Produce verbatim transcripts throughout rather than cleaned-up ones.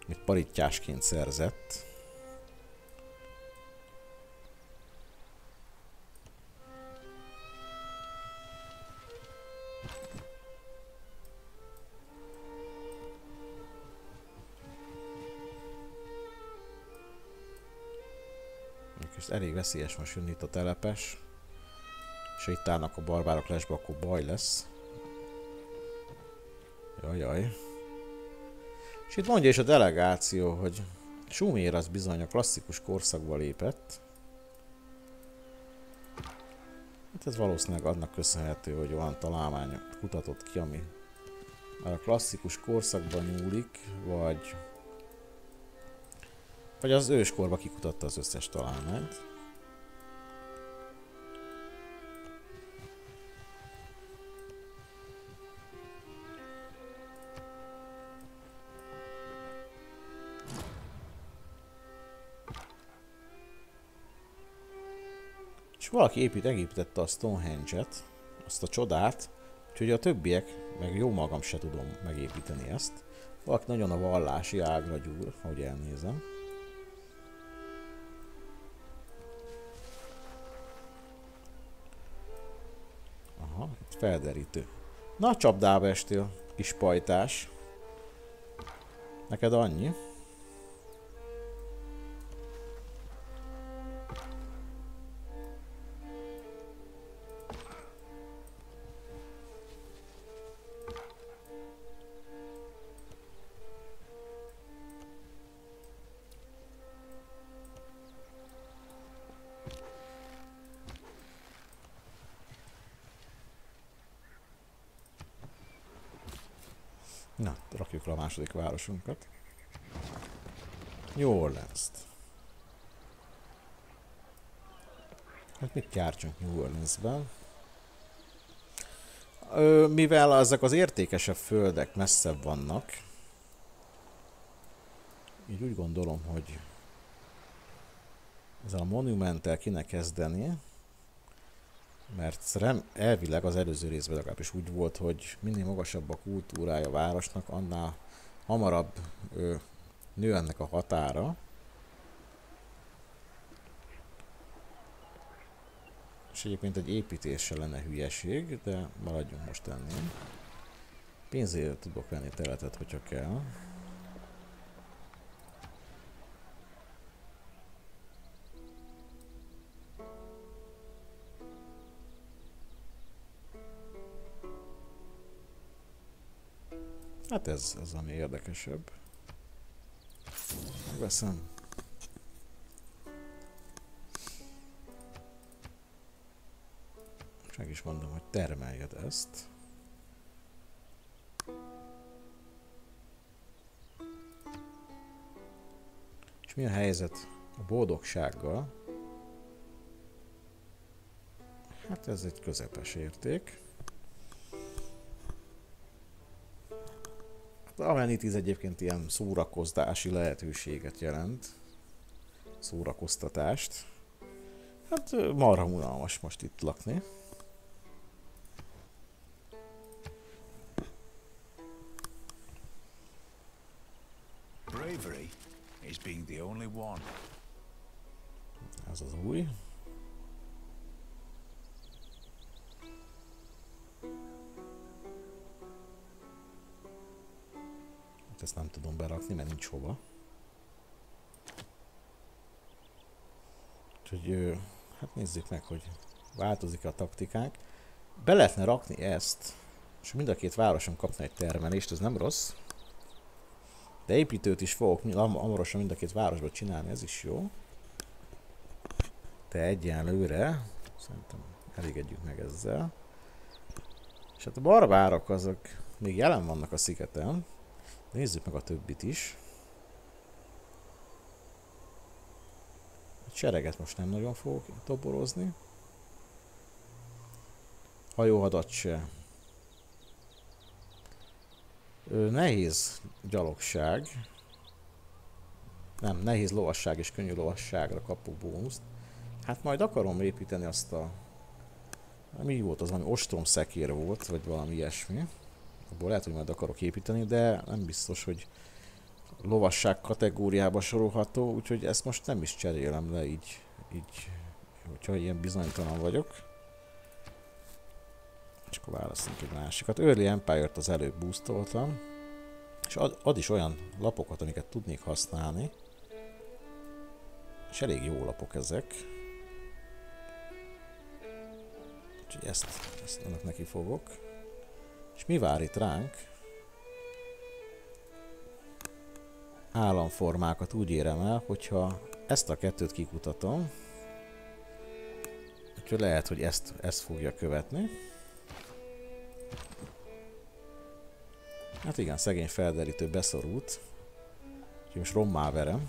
amit parittyásként szerzett. És elég veszélyes most jönni itt a telepes. És ha itt állnak a barbárok lesbe, akkor baj lesz. Jajjaj. És itt mondja is a delegáció, hogy Sumér az bizony a klasszikus korszakba lépett. Hát ez valószínűleg annak köszönhető, hogy olyan találmányt kutatott ki, ami a klasszikus korszakban nyúlik, vagy vagy az őskorba kikutatta az összes találmányt. És valaki épít, építette a Stonehenge-et, azt a csodát, úgyhogy a többiek, meg jó magam se tudom megépíteni ezt. Valaki nagyon a vallási ágra gyúr, ahogy elnézem. Aha, itt felderítő. Na, csapdába estél, kis pajtás. Neked annyi? Na, rakjuk le a második városunkat. New Orleans-t. Hát mit gyártsunk New Orleans-ben? Mivel ezek az értékesebb földek messzebb vannak, így úgy gondolom, hogy ezzel a monumenttel kéne kezdeni, mert elvileg az előző részben legalábbis úgy volt, hogy minél magasabb a kultúrája a városnak, annál hamarabb ö, nő ennek a határa. És egyébként egy építéssel lenne hülyeség, de maradjunk most ennél. Pénzért tudok venni területet, hogyha kell. Hát ez, ez ami érdekesebb. Megveszem. És meg is mondom, hogy termeljed ezt. És mi a helyzet a boldogsággal? Hát ez egy közepes érték. Az Amenities egyébként ilyen szórakoztási lehetőséget jelent. Szórakoztatást. Hát marha unalmas most itt lakni. Bravery is being the only one. Ez az új. Ezt nem tudom berakni, mert nincs hova. Úgyhogy hát nézzük meg, hogy változik-e a taktikánk. Be lehetne rakni ezt, és mind a két városon kapna egy termelést, ez nem rossz. De építőt is fogok hamarosan mind a két városban csinálni, ez is jó. De egyenlőre szerintem elégedjük meg ezzel. És hát a barbárok azok még jelen vannak a szigeten. Nézzük meg a többit is. A sereget most nem nagyon fogok toborozni. Hajóhadat se. Ö, nehéz gyalogság. Nem, nehéz lovasság és könnyű lovasságra kapok bónuszt. Hát majd akarom építeni azt a... Mi volt az, valami ostromszekér volt, vagy valami ilyesmi. Abból lehet, hogy majd akarok építeni, de nem biztos, hogy lovasság kategóriába sorolható, úgyhogy ezt most nem is cserélem le így, így hogyha ilyen bizonytalan vagyok. És akkor választunk egy másikat. Early Empire-t az előbb boostoltam. És ad, ad is olyan lapokat, amiket tudnék használni. És elég jó lapok ezek. Úgyhogy ezt, ezt annak neki fogok. És mi vár itt ránk? Államformákat úgy érem el, hogyha ezt a kettőt kikutatom, úgyhogy lehet, hogy ezt, ezt fogja követni. Hát igen, szegény felderítő beszorult. Úgyhogy most rommá verem.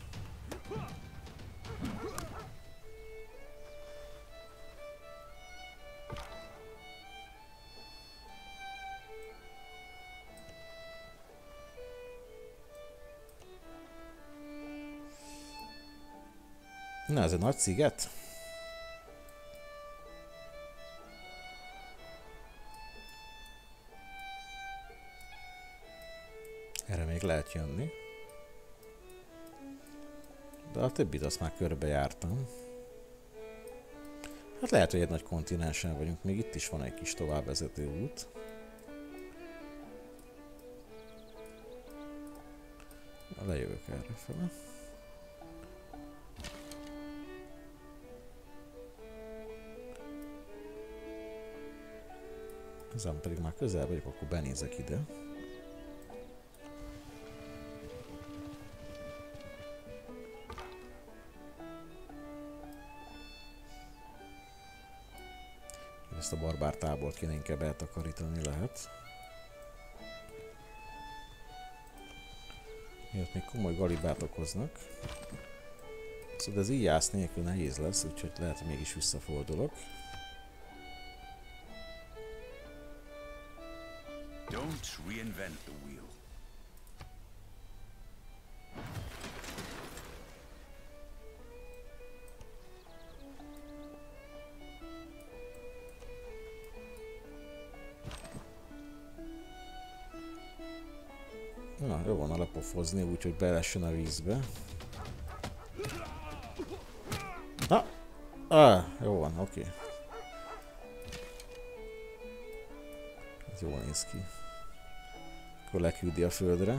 Na, ez egy nagy sziget? Erre még lehet jönni. De a többit azt már körbe jártam. Hát lehet, hogy egy nagy kontinensen vagyunk. Még itt is van egy kis továbbvezető út. Lejövök erre fel. Ezen pedig már közel vagyok, akkor benézek ide. Ezt a barbár tábort kéne inkább eltakarítani lehet. Miatt még komoly galibát okoznak. Szóval ez íjász nélkül nehéz lesz, úgyhogy lehet, hogy mégis visszafordulok. Don't reinvent the wheel. Na, jó van alapofozni, úgyhogy belessen a vízbe. Na! Ah, jó van, oké. Okay. Ez jól néz ki. Akkor leküldi a földre.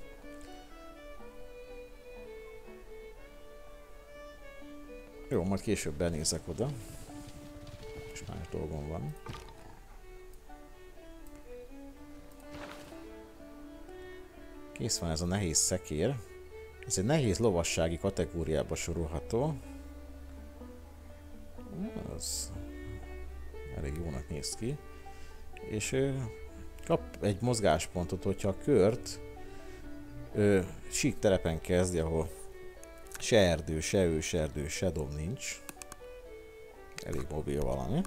Jó, majd később benézek oda. És más dolgom van. Kész van ez a nehéz szekér. Ez egy nehéz lovassági kategóriába sorolható. Ez elég jónak néz ki. És ő kap egy mozgáspontot, hogyha a kört ő, sík terepen kezdi, ahol se erdő, se őserdő, se dom nincs. Elég mobil valami.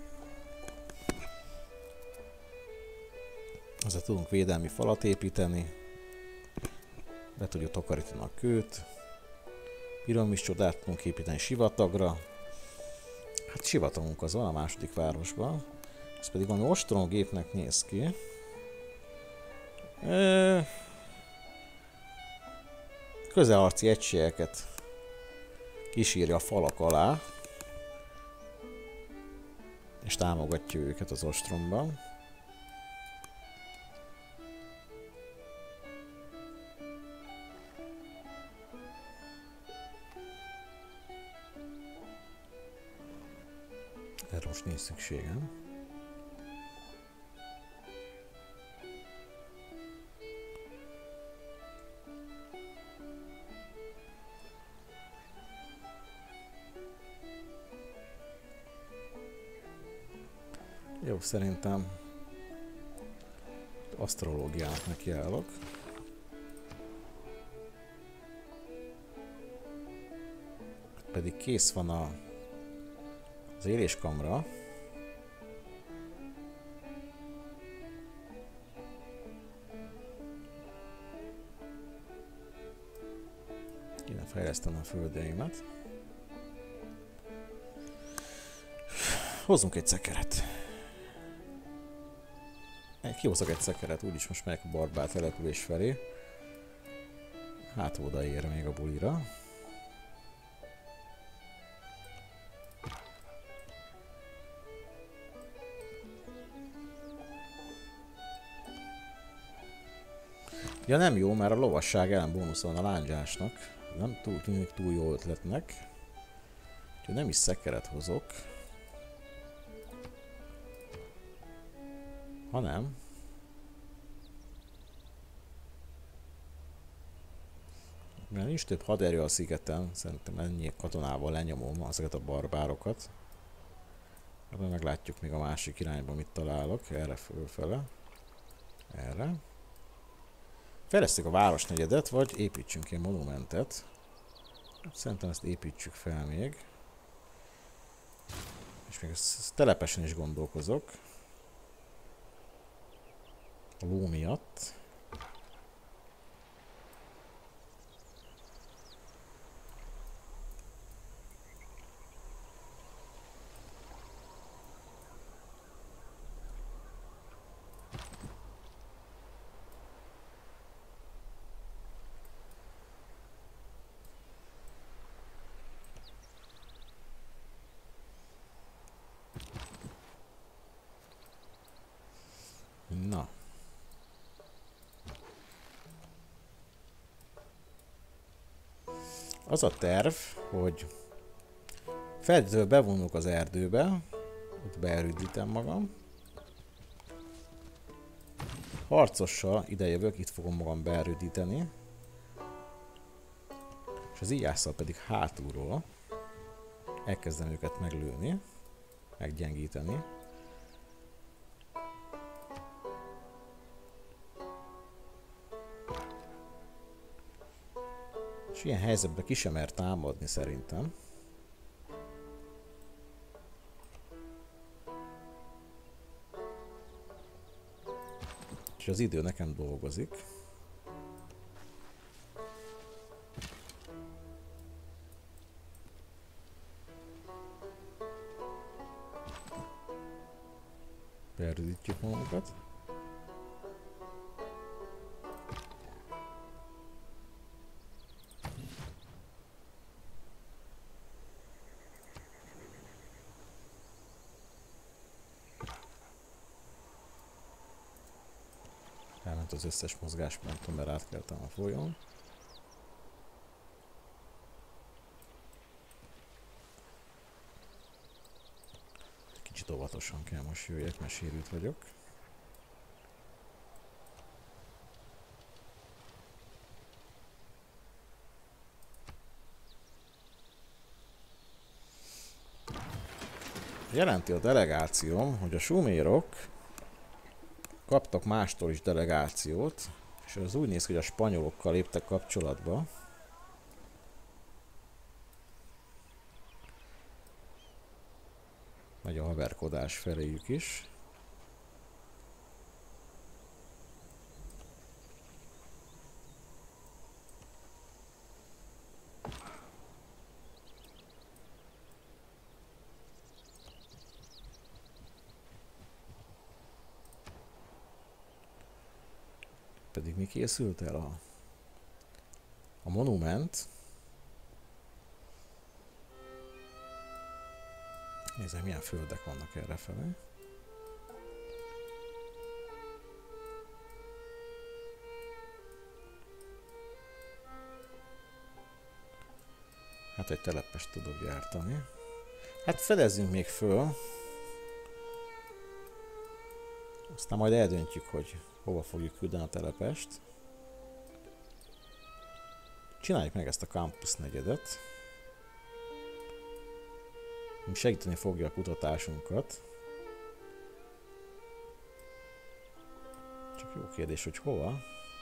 Ezzel tudunk védelmi falat építeni. Be tudjuk takarítani a kőt. Piramis csodát tudunk építeni sivatagra. Hát sivatagunk az van a második városban. Ez pedig valami ostromgépnek néz ki. E... Közelharci egységeket kísírja a falak alá. És támogatja őket az ostromban. Erre most nincs szükségem. Jó, szerintem asztrológiának nekiállok. Pedig kész van a az éléskamra. Kéne fejleszteni a földjeimet. Hozzunk egy szekeret. Kihozok egy szekeret, úgyis most megyek a barbár település felé. Hát odaér még a bulira. Ja, nem jó, mert a lovasság ellen bónuszol a lándzsásnak. Nem túl, tűnik túl jó ötletnek. Úgyhogy nem is szekeret hozok. Hanem... Mert nincs több haderő a szigeten, szerintem ennyi katonával lenyomom ezeket a barbárokat. Ebben meglátjuk még a másik irányban mit találok, erre fölfele. Erre. Fejlesztjük a városnegyedet, vagy építsünk egy monumentet. Szerintem ezt építsük fel még. És még ezt telepesen is gondolkozok. A ló miatt. Na. Az a terv, hogy feltétlenül bevonulok az erdőbe, ott beerődítem magam. Harcossal ide jövök, itt fogom magam beerődíteni. És az íjásszal pedig hátulról elkezdem őket meglőni, meggyengíteni. És ilyen helyzetben ki sem mer támadni szerintem. És az idő nekem dolgozik. Beerődítjük magunkat. Elment az összes mozgásponton, mert átkeltem a folyón. Kicsit óvatosan kell most jöjjek, mert sérült vagyok. Jelenti a delegációm, hogy a sumérok kaptak mástól is delegációt, és az úgy néz ki, hogy a spanyolokkal léptek kapcsolatba. Megy a haverkodás feléjük is. Pedig mi készült el a, a monument. Nézzem, milyen földek vannak errefele. Hát egy telepest tudok gyártani. Hát fedezzünk még föl. Aztán majd eldöntjük, hogy hova fogjuk küldeni a telepest. Csináljuk meg ezt a campus negyedet. Segíteni fogja a kutatásunkat. Csak jó kérdés, hogy hova.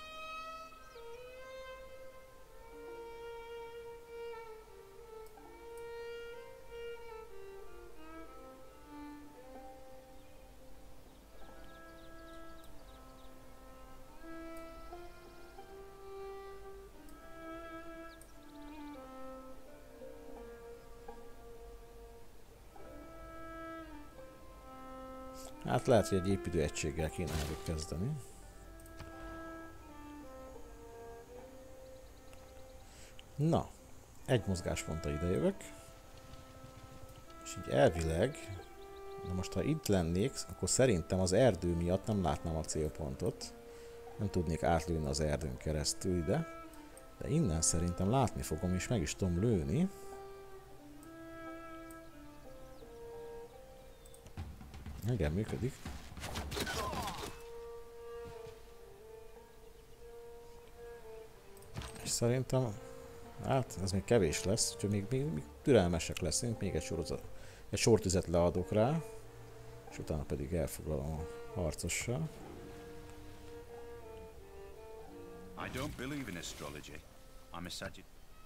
Hát lehet, hogy egy építőegységgel kéne kezdeni. Na, egy mozgásponttal ide jövök. És így elvileg, na most ha itt lennék, akkor szerintem az erdő miatt nem látnám a célpontot. Nem tudnék átlőni az erdőn keresztül ide. De innen szerintem látni fogom, és meg is tudom lőni. Igen, működik. És szerintem, hát ez még kevés lesz, úgyhogy még, még, még türelmesek leszünk, még egy, sorozat, egy sortüzet leadok rá, és utána pedig elfoglalom a harcossal. I don't believe in astrology. I'm a Sagittarius.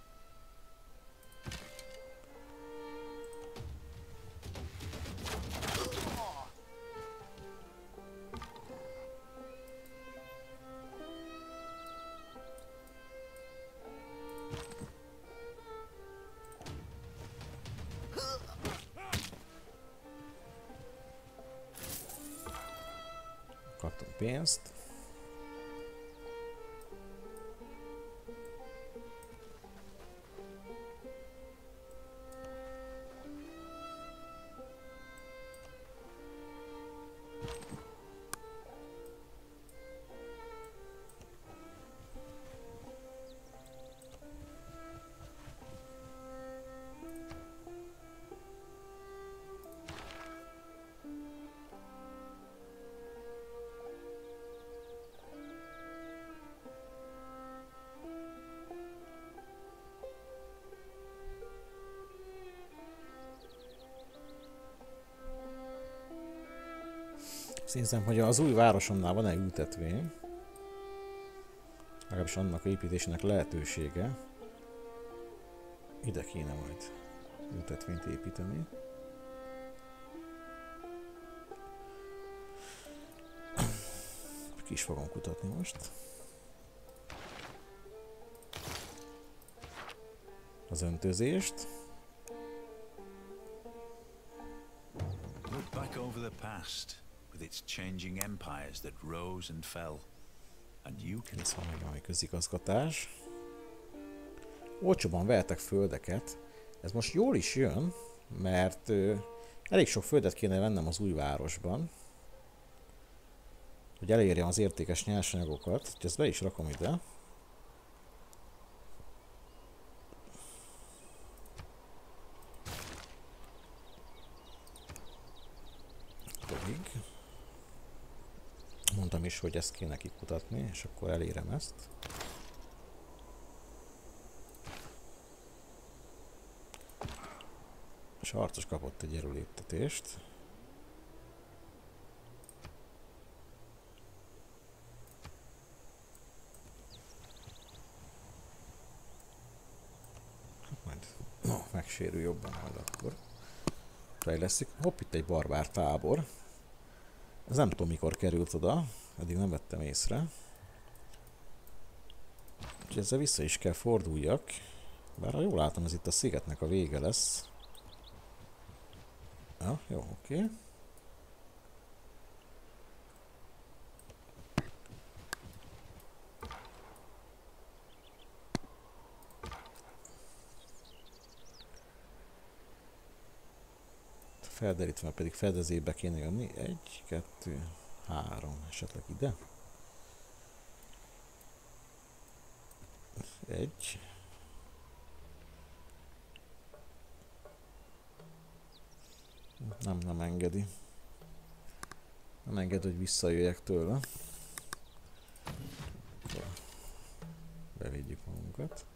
Kaptam pénzt. Hiszem, hogy az új városomnál van egy ültetvény. Legalábbis annak a építésének lehetősége. Ide kéne majd ültetvényt építeni. Ki is fogom kutatni most. Az öntözést. Look back over the past. With its changing empires that rose and fell, and you can. Ez van még valami közigazgatás. Olcsóban vehetek földeket. Ez most jól is jön, mert ö, elég sok földet kéne vennem az új városban, hogy elérjem az értékes nyersanyagokat. Úgyhogy ezt be is rakom ide. Pedig mondtam is, hogy ezt kéne kikutatni, és akkor elérem ezt. És a harcos kapott egy erőléptetést. Majd no, megsérül jobban, majd akkor fejleszik. Hopp, itt egy barbár tábor. Ez nem tudom mikor került oda, eddig nem vettem észre. Úgyhogy ezzel vissza is kell forduljak. Bár ha jól látom, ez itt a szigetnek a vége lesz. Ja, jó, oké. Okay. Felderítve pedig fedezébe kéne jönni. Egy, kettő, három, esetleg ide. Egy. Nem, nem engedi. Nem engedi, hogy visszajöjjek tőle. Bevédjük magunkat.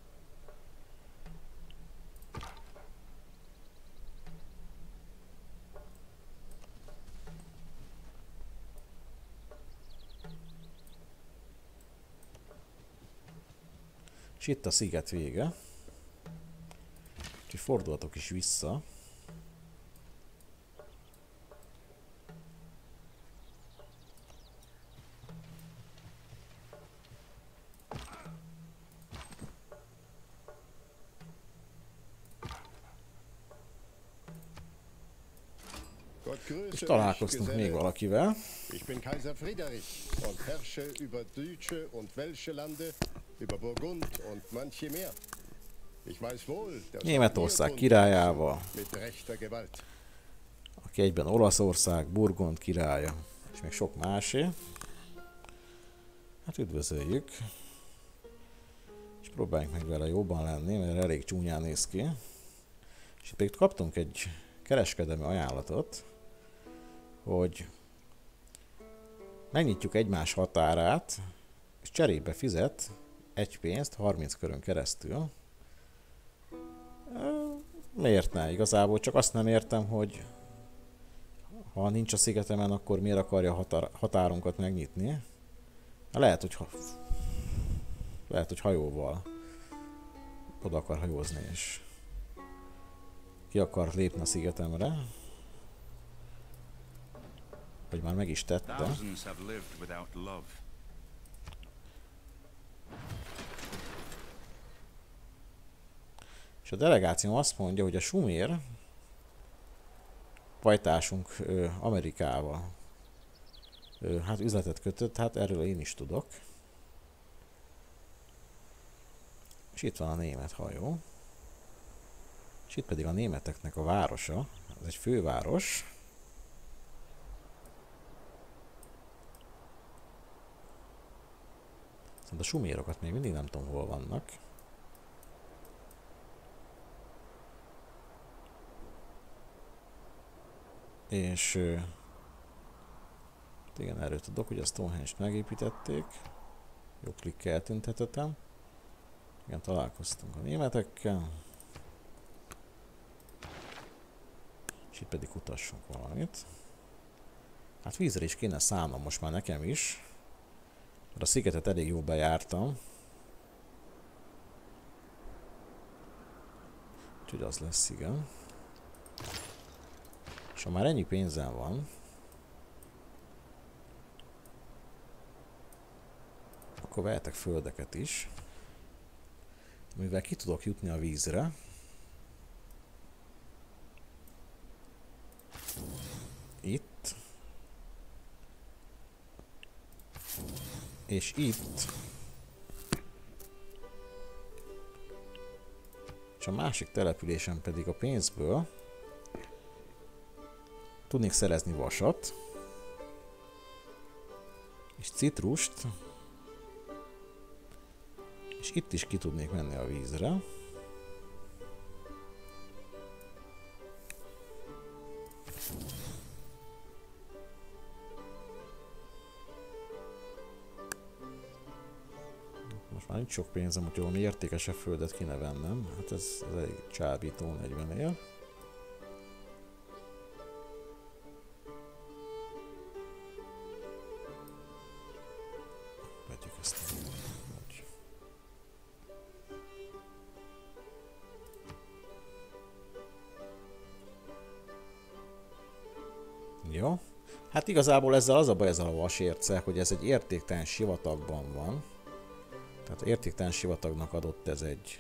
És itt a sziget vége. Úgyhogy fordulhatok is vissza. És találkoztunk még valakivel. Ich bin Kaiser Friedrich und herrsche über Deutsche und Welsche Lande, über Burgund und manche mehr. Ich weiß wohl, dass Németország királyával, mit rechter Gewalt. aki egyben Olaszország, Burgund királya, és még sok másé. Hát üdvözöljük. És próbáljunk meg vele jobban lenni, mert elég csúnyán néz ki. És itt még kaptunk egy kereskedelmi ajánlatot, hogy megnyitjuk egymás határát, és cserébe fizet egy pénzt harminc körön keresztül. Miért ne? Igazából csak azt nem értem, hogy ha nincs a szigetemen, akkor miért akarja határ, határunkat megnyitni. Lehet, hogy ha, lehet, hogy hajóval oda akar hajózni, és ki akar lépni a szigetemre. Vagy már meg is tette. És a delegáció azt mondja, hogy a sumér pajtásunk ö, Amerikával ö, hát üzletet kötött, hát erről én is tudok. És itt van a német hajó. És itt pedig a németeknek a városa. Ez egy főváros. Szóval a sumérokat még mindig nem tudom, hol vannak. És euh, igen, erről tudok, hogy a Stonehenge-t megépítették. Jó klikkel eltüntetettem. Igen, találkoztunk a németekkel. És itt pedig kutassunk valamit. Hát vízre is kéne szállnom most már nekem is. Mert a szigetet elég jól bejártam. Úgyhogy az lesz, igen. És ha már ennyi pénzem van, akkor vehetek földeket is, mivel ki tudok jutni a vízre. Itt. És itt. És a másik településen pedig a pénzből tudnék szerezni vasat, és citrust, és itt is ki tudnék menni a vízre. Most már nincs sok pénzem, úgyhogy valami értékesebb földet kéne vennem. Hát ez, ez elég csábító negyven ér. Vegyük ezt úgy. Jó. Hát igazából ezzel az a baj ezzel a vasérccel, hogy ez egy értéktelen sivatagban van. Tehát értéktelen sivatagnak adott ez egy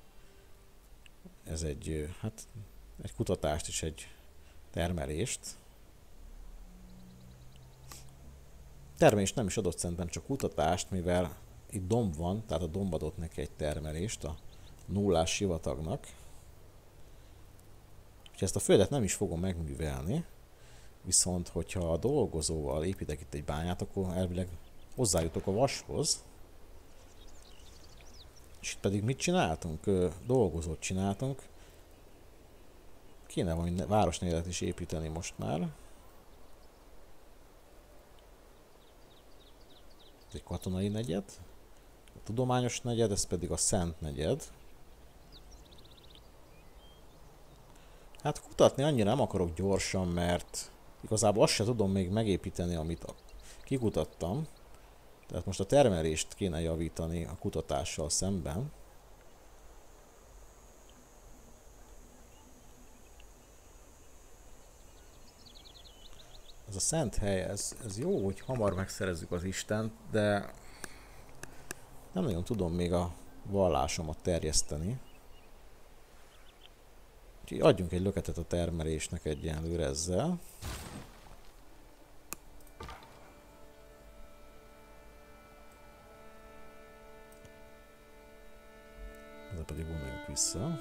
ez egy, hát egy kutatást és egy termelést. Termelést nem is adott, szerintem csak kutatást, mivel itt domb van, tehát a domb adott neki egy termelést a nullás sivatagnak. Úgyhogy ezt a földet nem is fogom megművelni, viszont hogyha a dolgozóval építek itt egy bányát, akkor elvileg hozzájutok a vashoz. És itt pedig mit csináltunk? Dolgozót csináltunk. Kéne valami városnegyedet is építeni most már. Ez egy katonai negyed. A tudományos negyed, ez pedig a szent negyed. Hát kutatni annyira nem akarok gyorsan, mert igazából azt se tudom még megépíteni, amit kikutattam. Tehát most a termelést kéne javítani a kutatással szemben. Ez a szent hely, ez, ez jó, hogy hamar megszerezzük az Istent, de nem nagyon tudom még a vallásomat terjeszteni. Úgyhogy adjunk egy löketet a termelésnek egyenlőre ezzel. ezzel pedig vonuljunk vissza.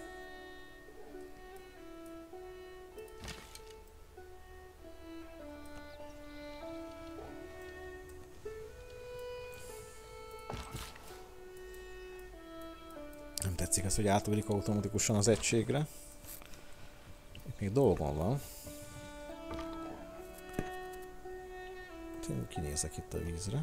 Nem tetszik ez, hogy átugrik automatikusan az egységre. Itt még dolgom van. Kinézek itt a vízre.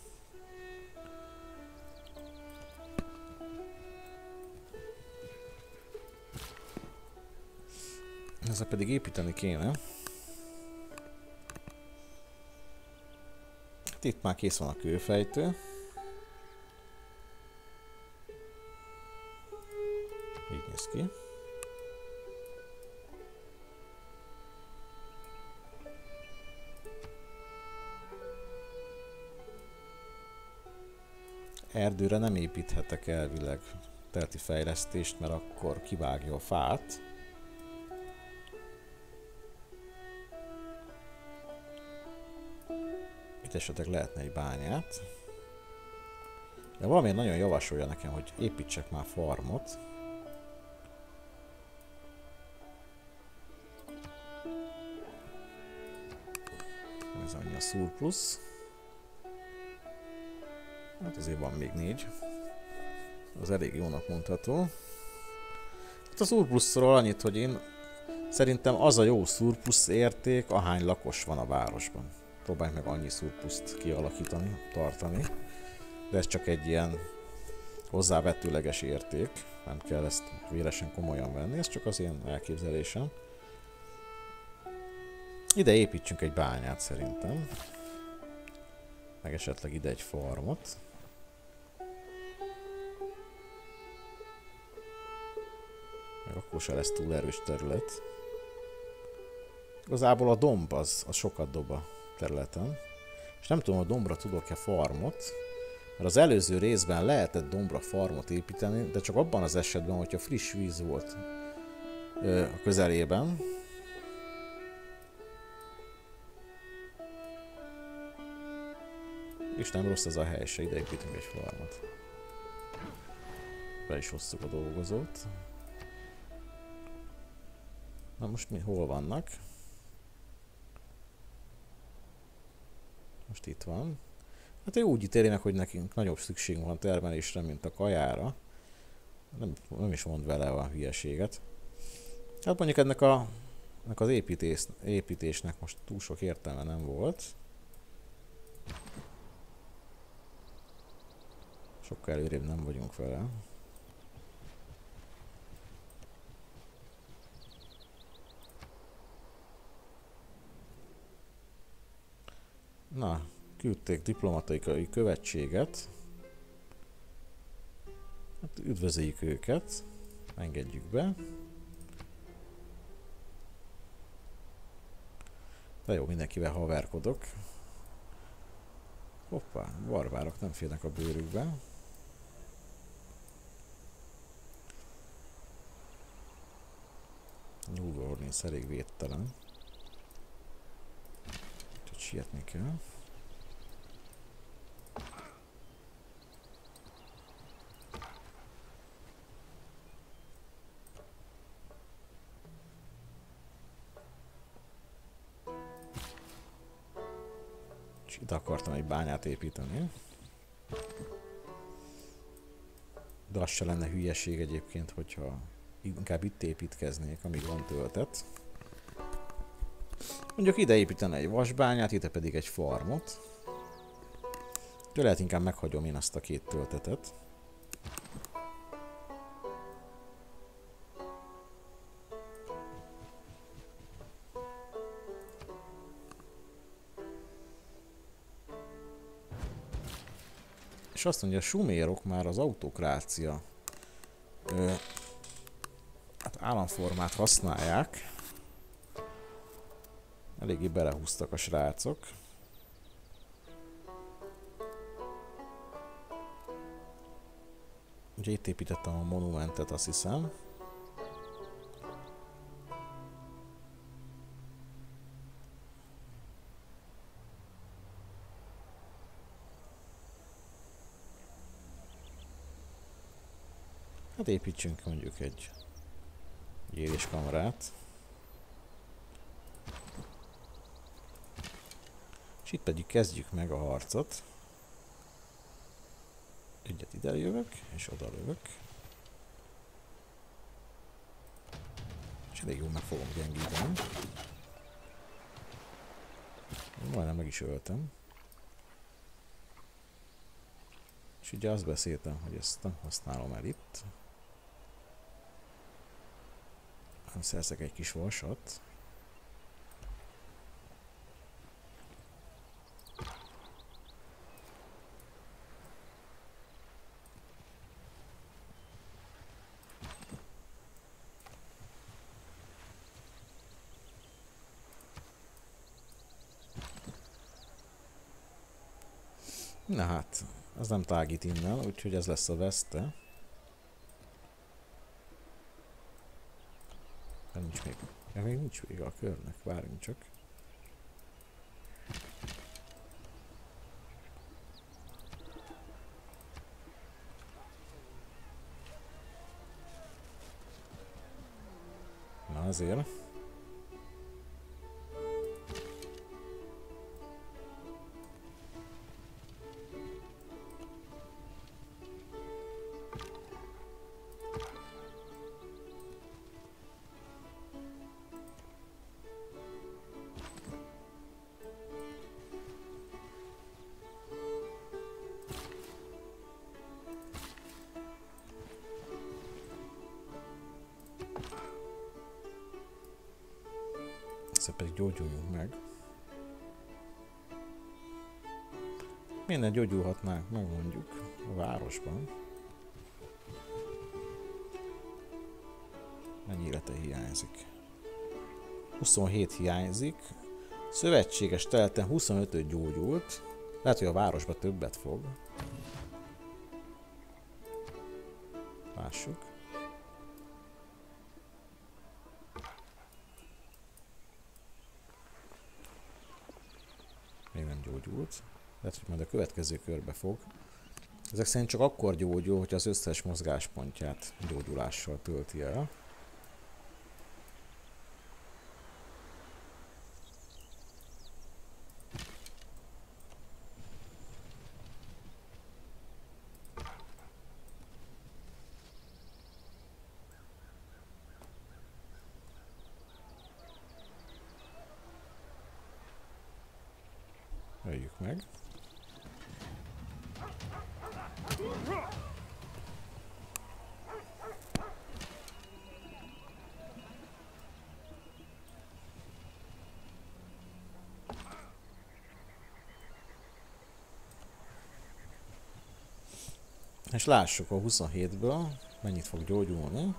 Ezzel pedig építeni kéne. Hát itt már kész van a kőfejtő. Így néz ki. Erdőre nem építhetek elvileg terti fejlesztést, mert akkor kivágja a fát. Itt esetleg lehetne egy bányát. De valamiért nagyon javasolja nekem, hogy építsek már farmot. Ez annyi a surplus. Hát azért van még négy. Az elég jónak mondható. Hát a surplusról annyit, hogy én szerintem az a jó surplus érték, ahány lakos van a városban. Próbálj meg annyi surpluszt kialakítani, tartani. De ez csak egy ilyen hozzávetőleges érték. Nem kell ezt véresen komolyan venni, ez csak az én elképzelésem. Ide építsünk egy bányát szerintem. Meg esetleg ide egy farmot. Meg akkor se lesz túl erős terület. Igazából a domb az, az sokat dob a területen. És nem tudom, a dombra tudok-e farmot. Mert az előző részben lehetett dombra farmot építeni, de csak abban az esetben, hogyha friss víz volt ö, a közelében. És nem rossz ez a hely se, ide építünk egy farmot. Be is hoztuk a dolgozót. Na most mi hol vannak? Most itt van. Hát ő úgy ítéli meg, hogy nekünk nagyobb szükségünk van termelésre, mint a kajára. Nem, nem is mond vele a hülyeséget. Hát mondjuk ennek, a, ennek az építés, építésnek most túl sok értelme nem volt. Sokkal előrébb nem vagyunk vele. Na, küldték diplomatikai követséget. Hát üdvözöljük őket. Engedjük be. De jó, mindenkivel haverkodok. Hoppá, barbárok nem férnek a bőrükbe. Nyúlvornész elég védtelen. Úgyhogy sietni kell. És ide akartam egy bányát építeni. De az se lenne hülyeség egyébként, hogyha inkább itt építkeznék, amíg van töltet. Mondjuk ide építene egy vasbányát, ide pedig egy farmot. De lehet inkább meghagyom én azt a két töltetet. És azt mondja, a sumérok már az autokrácia ö, hát államformát használják. Eléggé belehúztak a srácok. Ugye itt építettem a monumentet, azt hiszem. Hát építsünk mondjuk egy gyéréskamrát. És itt pedig kezdjük meg a harcot. Egyet ide jövök, és oda lövök. És elég jól meg fogom gyengíteni. Majdnem meg is öltem. És ugye azt beszéltem, hogy ezt nem használom el itt. Nem szerzek egy kis vasat. Na hát, az nem tágít innen, úgyhogy ez lesz a veszte. De nincs még, ja, még nincs vége a körnek, várjunk csak. Na azért. Egyszer pedig gyógyuljunk meg. Minden gyógyulhatnánk meg mondjuk a városban. Mennyi élete hiányzik? huszonhét hiányzik. Szövetséges területen huszonötöt gyógyult. Lehet, hogy a városban többet fog. Lássuk. Még nem gyógyult. Lehet, hogy majd a következő körbe fog. Ezek szerint csak akkor gyógyul, hogy az összes mozgáspontját gyógyulással tölti el. Öljük meg. És lássuk a huszonhétből mennyit fog gyógyulni.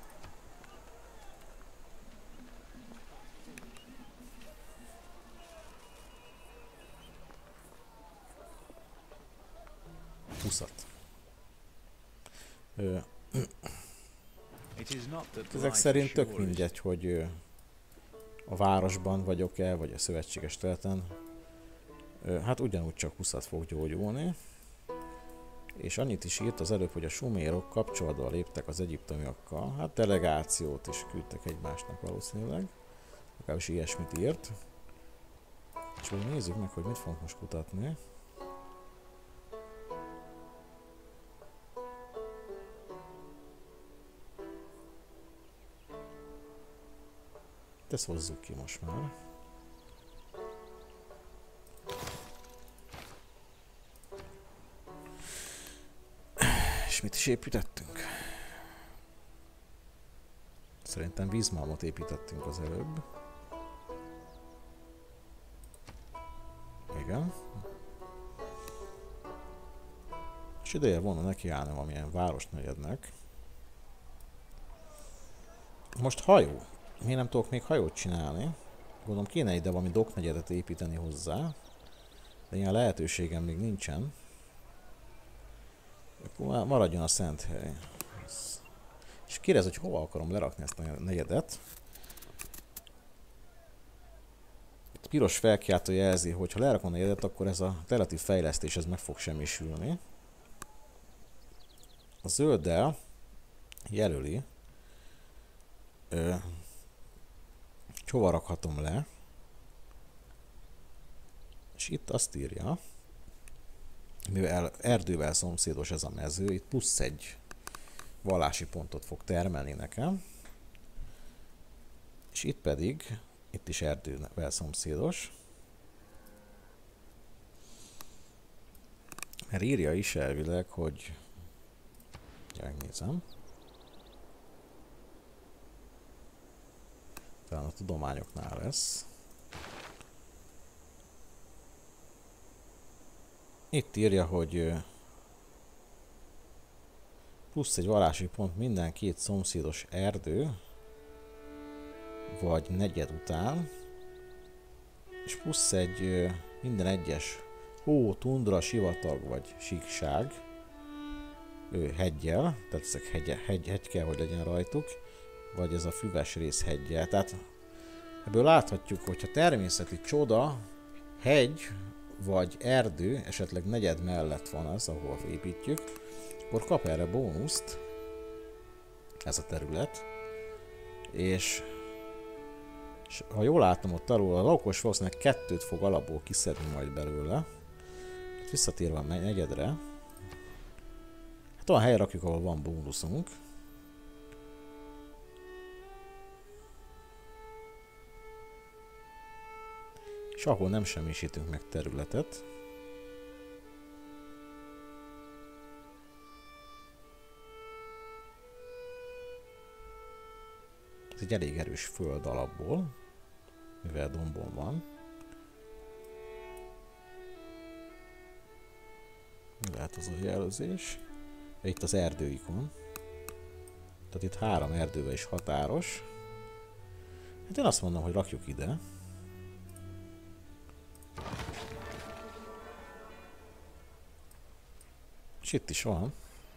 húszat. Ö, ezek szerint tök mindegy, hogy ö, a városban vagyok-e, vagy a szövetséges területen. Ö, hát ugyanúgy csak húszat fog gyógyulni. És annyit is írt az előbb, hogy a sumérok kapcsolatba léptek az egyiptomiakkal. Hát delegációt is küldtek egymásnak valószínűleg. Legalábbis ilyesmit írt. És majd nézzük meg, hogy mit fogunk most kutatni. Ezt hozzuk ki most már. És mit is építettünk? Szerintem vízmalmot építettünk az előbb. Igen. És ideje volna nekiállni valamilyen városnegyednek. Most hajó. Miért nem tudok még hajót csinálni? Gondolom kéne ide valami dokknegyedet építeni hozzá. De ilyen lehetőségem még nincsen. Akkor maradjon a szent hely. És kérdez, hogy hova akarom lerakni ezt a negyedet. Itt piros felkiáltó jelzi, hogy ha lerakom a negyedet, akkor ez a relatív fejlesztés ez meg fog semmisülni. A zölddel jelöli. Ö, hova rakhatom le. És itt azt írja, mivel erdővel szomszédos ez a mező, itt plusz egy vallási pontot fog termelni nekem. És itt pedig, itt is erdővel szomszédos. Mert írja is elvileg, hogy megnézem. Talán a tudományoknál lesz. Itt írja, hogy plusz egy vallási pont minden két szomszédos erdő, vagy negyed után, és plusz egy minden egyes hó, tundra, sivatag vagy síkság heggyel, tehát ezek hegy, hegy, hegy kell, hogy legyen rajtuk, vagy ez a füves rész heggyel. Tehát ebből láthatjuk, hogyha természeti csoda, hegy vagy erdő, esetleg negyed mellett van az, ahol építjük, akkor kap erre bónuszt ez a terület, és, és ha jól látom ott alul, a lakos valószínűleg kettőt fog alapból kiszedni majd belőle. Visszatérve a negyedre, hát olyan helyre rakjuk, ahol van bónuszunk. És ahol nem semmisítünk meg területet. Ez egy elég erős föld alapból, mivel dombon van. Mi lehet az a jelzés? Itt az erdőikon. Tehát itt három erdővel is határos. Hát én azt mondom, hogy rakjuk ide. És itt is van.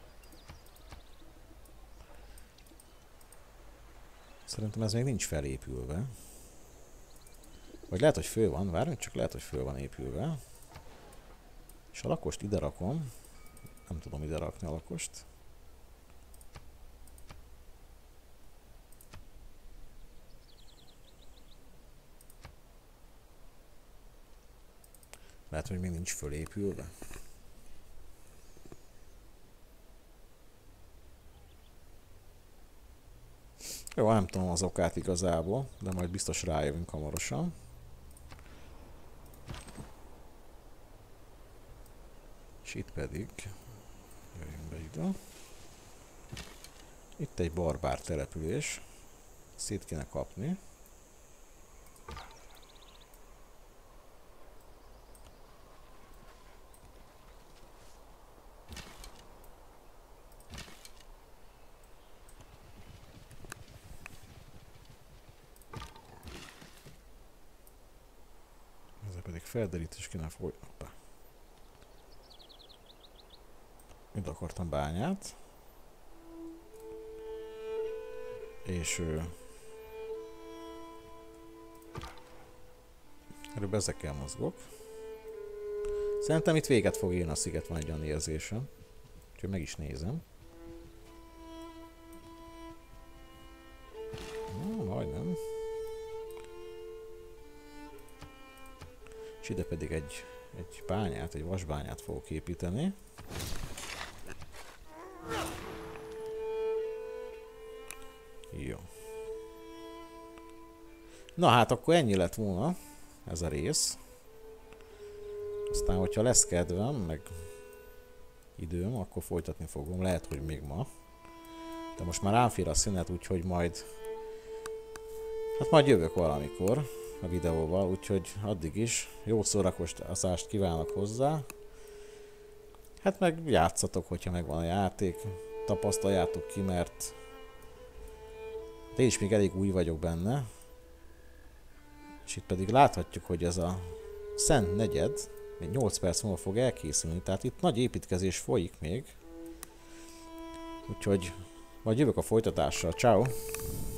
Szerintem ez még nincs felépülve. Vagy lehet, hogy föl van. Várjunk, csak lehet, hogy föl van épülve. És a lakost ide rakom. Nem tudom ide rakni a lakost. Lehet, hogy még nincs fölépülve. Jó, nem tudom az okát igazából, de majd biztos rájövünk hamarosan. És itt pedig jöjjünk be ide. Itt egy barbár település. Szét kéne kapni. Ezzel pedig felderítés kéne folytatni. Itt akartam bányát. És ő... Erről ezekkel mozgok. Szerintem itt véget fog érni a sziget, van egy olyan érzésem. Úgyhogy meg is nézem. Na, majdnem. És ide pedig egy, egy bányát, egy vasbányát fogok építeni. Jó. Na hát akkor ennyi lett volna ez a rész. Aztán, hogyha lesz kedvem, meg időm, akkor folytatni fogom. Lehet, hogy még ma. De most már rám fér a szünet, úgyhogy majd... Hát majd jövök valamikor a videóval, úgyhogy addig is jó szórakozást kívánok hozzá. Hát meg játszatok, hogyha megvan a játék. Tapasztaljátok ki, mert... De én is még elég új vagyok benne. És itt pedig láthatjuk, hogy ez a Szent negyed még nyolc perc múlva fog elkészülni. Tehát itt nagy építkezés folyik még. Úgyhogy majd jövök a folytatással. Ciao.